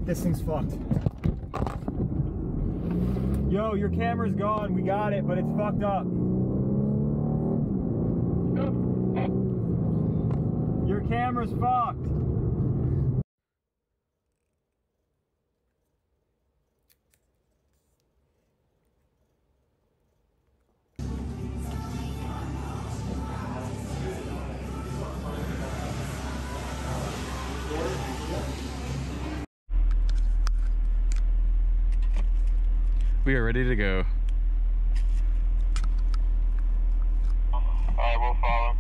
This thing's fucked. Yo, your camera's gone. We got it, but it's fucked up. Your camera's fucked. We are ready to go. Alright, we'll follow.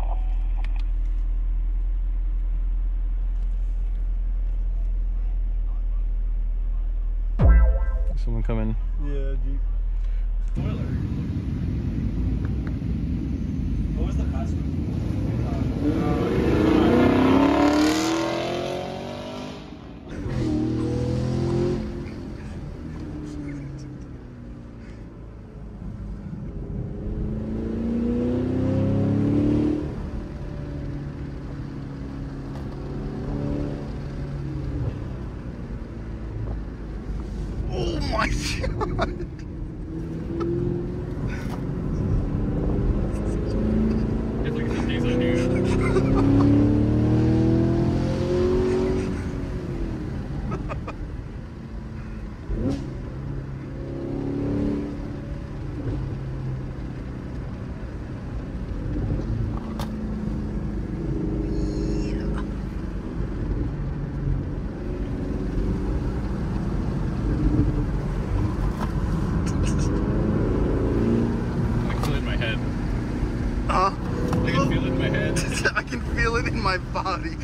Someone coming. Yeah, Jeep. Spoiler. What was the password? Oh my god! Definitely get some things on here. Huh? I can feel it in my head. I can feel it in my body.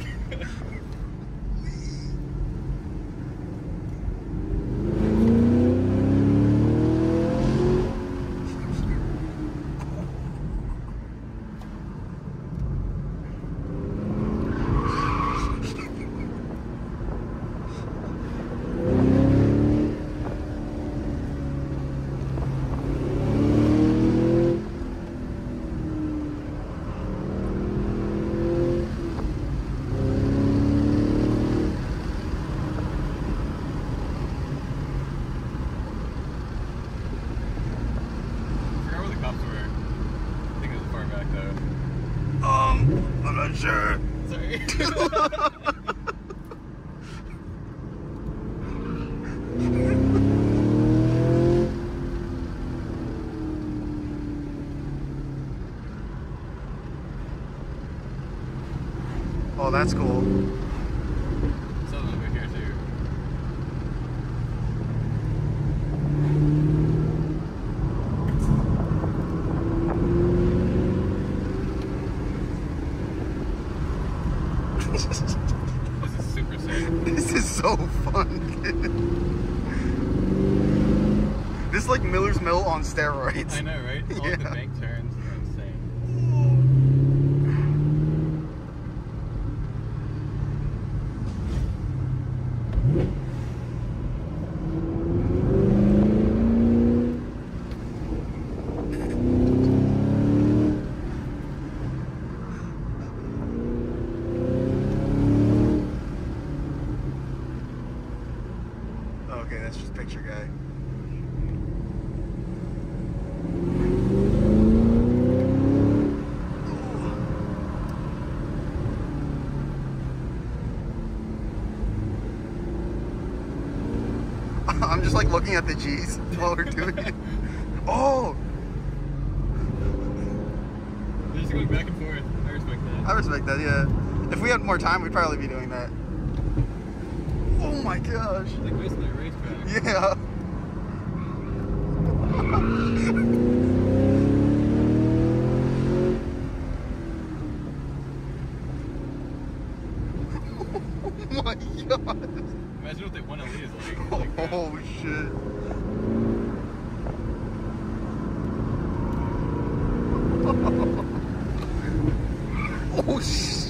I'm not sure. Sorry. Oh, that's cool. Something over here too. This is super safe. This is so fun, kid. This is like Miller's Mill on steroids. I know, right? All Yeah. the bank turns are insane. Okay, that's just picture guy. I'm just like looking at the G's while we're doing it. Oh! They're just going back and forth. I respect that. I respect that, yeah. If we had more time, we'd probably be doing that. Oh my gosh. It's like basically a racetrack. Yeah. Oh my god. Imagine what they want to leave is like. Oh shit. Oh shit.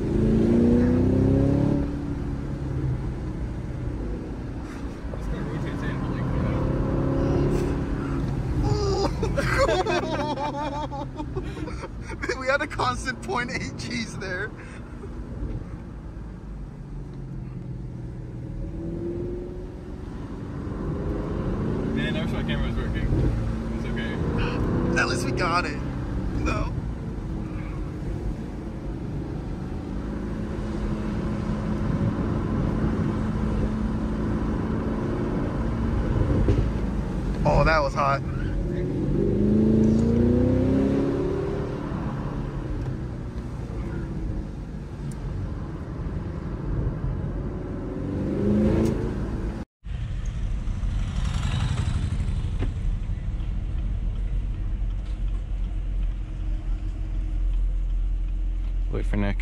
This car rotates in, holy crap. We had a constant 0.8 G's there. on it. No. Oh, that was hot. Wait for Nick.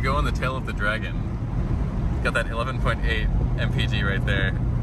go on the tail of the dragon. Got that 11.8 mpg right there.